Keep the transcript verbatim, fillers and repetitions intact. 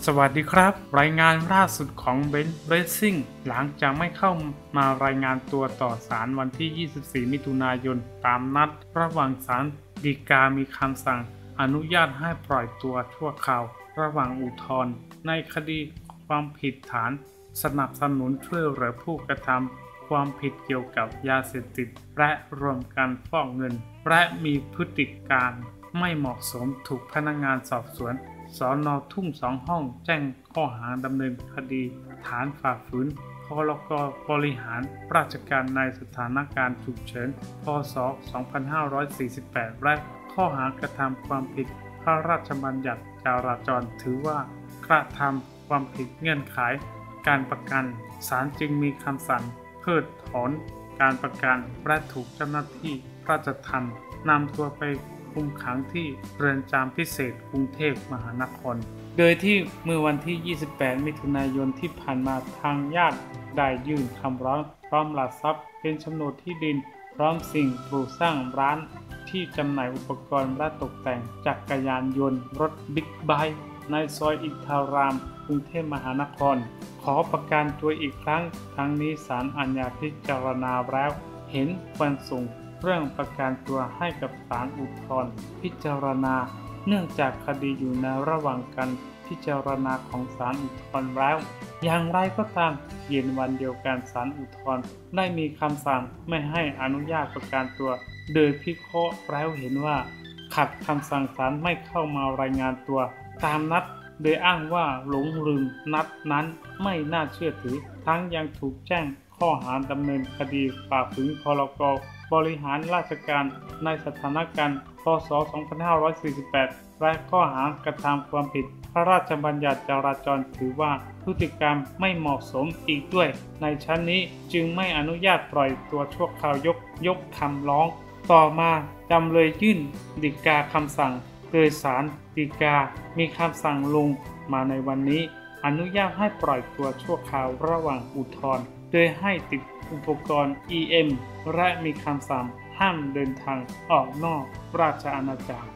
สวัสดีครับรายงานล่าสุดของเบนซ์เรซซิ่งหลังจากไม่เข้ามารายงานตัวต่อศาลวันที่ยี่สิบสี่มิถุนายนตามนัดระหว่างศาลฎีกามีคำสั่งอนุญาตให้ปล่อยตัวชั่วคราวระหว่างอุทธรณ์ในคดีความผิดฐานสนับสนุนช่วยเหลือผู้กระทำความผิดเกี่ยวกับยาเสพติดและรวมกันฟอกเงินและมีพฤติการไม่เหมาะสมถูกพนักงานสอบสวนสน.ทุ่งสองห้องแจ้งข้อหาดำเนินคดีฐานฝ่าฝืนพรก.บริหารราชการในสถานการณ์ฉุกเฉินพ.ศ. สองพันห้าร้อยสี่สิบแปดและข้อหากระทำความผิดพระราชบัญญัติจราจรถือว่ากระทำความผิดเงื่อนไขการประกันศาลจึงมีคำสั่งเพิกถอนการประกันและถูกเจ้าหน้าที่ราชทัณฑ์นำตัวไปคุมขังที่เรือนจำพิเศษกรุงเทพมหานครโดยที่เมื่อวันที่ยี่สิบแปดมิถุนายนที่ผ่านมาทางญาติได้ยื่นคำร้องพร้อมหลักทรัพย์เป็นโฉนดที่ดินพร้อมสิ่งปลูกสร้างร้านที่จำหน่ายอุปกรณ์และตกแต่งจักรยานยนต์รถบิ๊กไบค์ในซอยอินทารามกรุงเทพมหานครขอประกันตัวอีกครั้งทั้งนี้ศาลอาญาพิจารณาแล้วเห็นควรส่งเรื่องประกันตัวให้กับศาลอุทธรณ์พิจารณาเนื่องจากคดีอยู่ในระหว่างการพิจารณาของศาลอุทธรณ์แล้วอย่างไรก็ตามเย็นวันเดียวกันศาลอุทธรณ์ได้มีคำสั่งไม่ให้อนุญาตประกันตัวโดยพิเคราะห์แล้วเห็นว่าขัดคำสั่งศาลไม่เข้ามารายงานตัวตามนัดโดยอ้างว่าหลงลืมนัดนั้นไม่น่าเชื่อถือทั้งยังถูกแจ้งข้อหาดำเนินคดีฝ่าฝืนพรก.บริหารราชการในสถานการณ์พ.ศ. สองพันห้าร้อยสี่สิบแปดและข้อหากระทำความผิดพระราชบัญญัติจราจรถือว่าพฤติกรรมไม่เหมาะสมอีกด้วยในชั้นนี้จึงไม่อนุญาตปล่อยตัวชั่วคราวยกยกคำร้องต่อมาจำเลยยื่นฎีกาคำสั่งโดยศาลฎีกามีคำสั่งลงมาในวันนี้อนุญาตให้ปล่อยตัวชั่วคราวระหว่างอุทธรณ์โดยให้ติดอุปกรณ์ อี เอ็ม และมีคำสั่งห้ามเดินทางออกนอกราชอาณาจักร